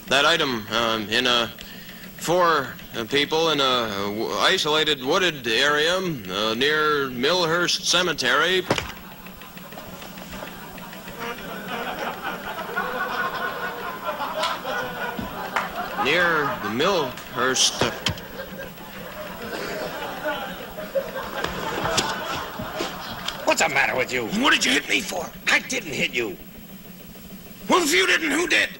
that item in a 4 people in a isolated wooded area near Millhurst Cemetery. Near the Millhurst. What's the matter with you? What did you hit me for? I didn't hit you. Well, if you didn't, who did?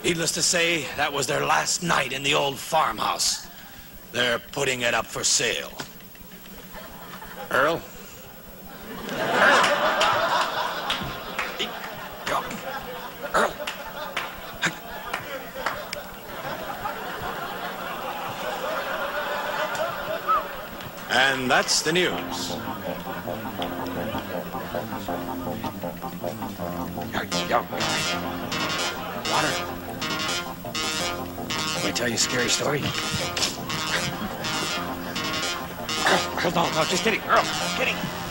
Needless to say, that was their last night in the old farmhouse. They're putting it up for sale. Earl? Earl! Earl! And that's the news. Water. Can I tell you a scary story? Earl, no, just kidding. Earl, kidding.